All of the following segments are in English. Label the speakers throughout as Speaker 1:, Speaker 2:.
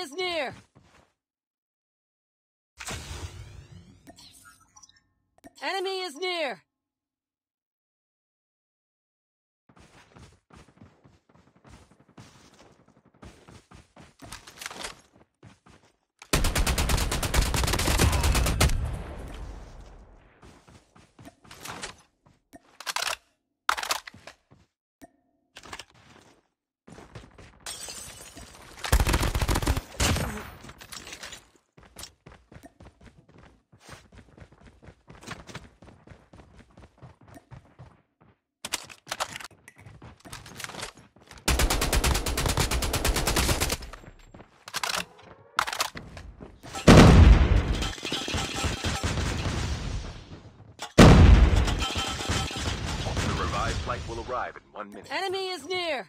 Speaker 1: is near! Enemy is near!
Speaker 2: Flight will arrive in 1 minute.
Speaker 1: Enemy is near!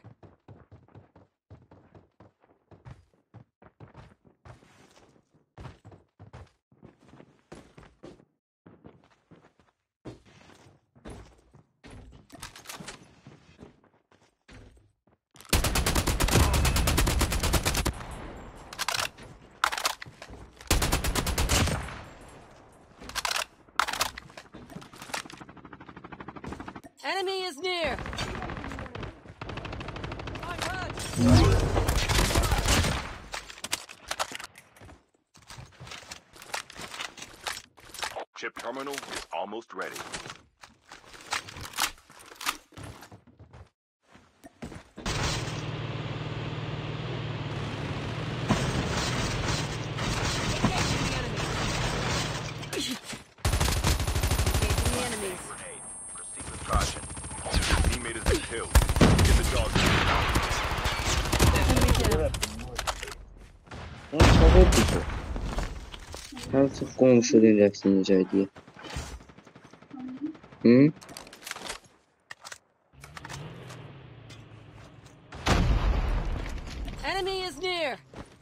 Speaker 1: Enemy is near!
Speaker 2: Chip terminal is almost ready.
Speaker 3: Artık konuşulacaksın rica diye. Hı?
Speaker 1: Enemy is near.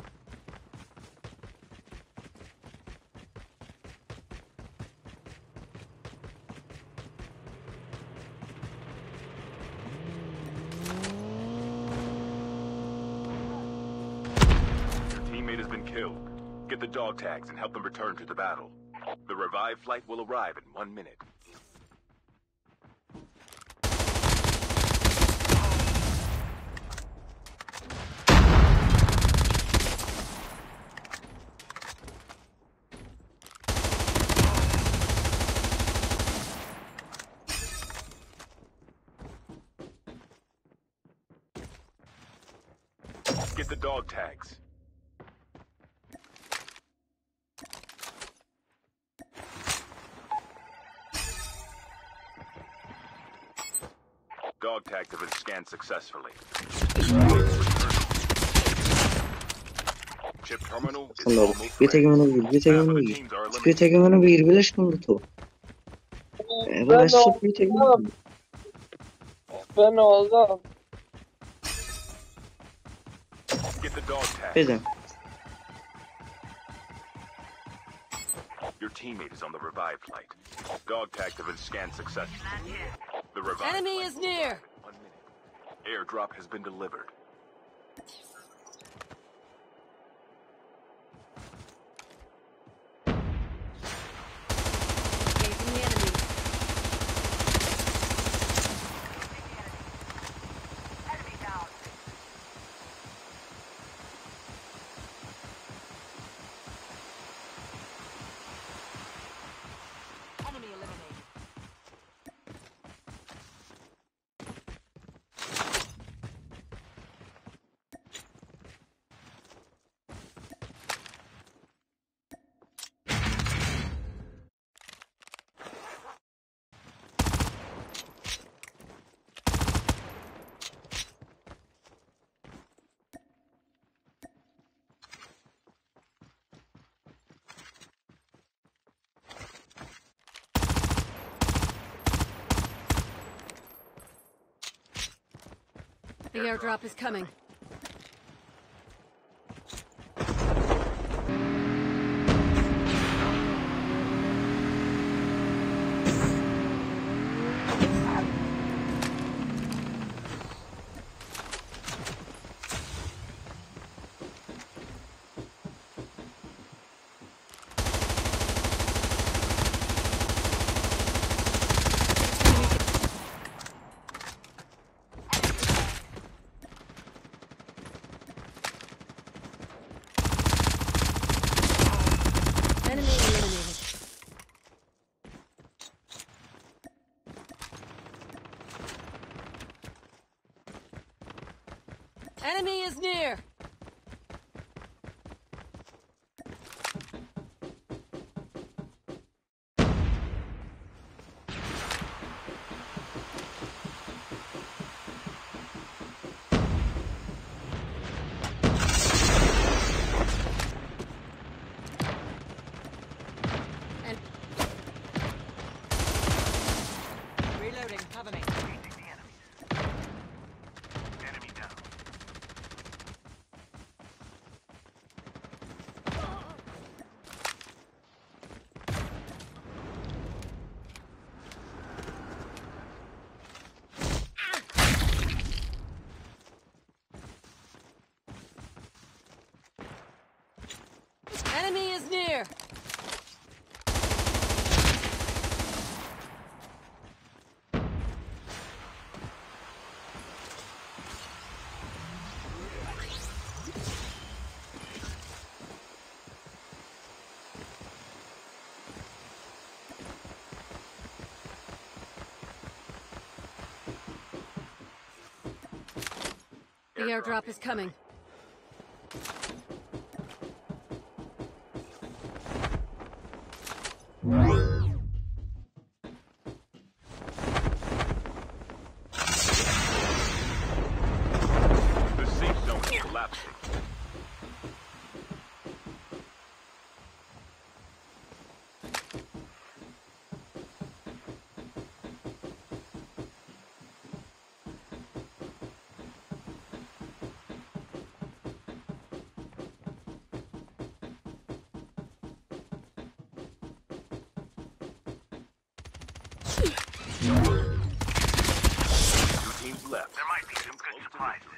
Speaker 2: Killed. Get the dog tags and help them return to the battle. The revived flight will arrive in 1 minute. Get the dog tags. Dog tags have been scanned successfully. Chip terminal is almost ready.
Speaker 4: Ben oldum.
Speaker 2: Get the dog tags. Your teammate is on the revived flight. Dog tags have been scanned successfully. The revived
Speaker 1: enemy is near.
Speaker 2: 1 minute. Airdrop has been delivered.
Speaker 1: The airdrop is coming. Enemy is near. Reloading. Cover me.
Speaker 2: Enemy down.
Speaker 1: Enemy is near. The airdrop is coming.
Speaker 2: The safe zone is collapsing. Two teams left.
Speaker 5: There might be some good supplies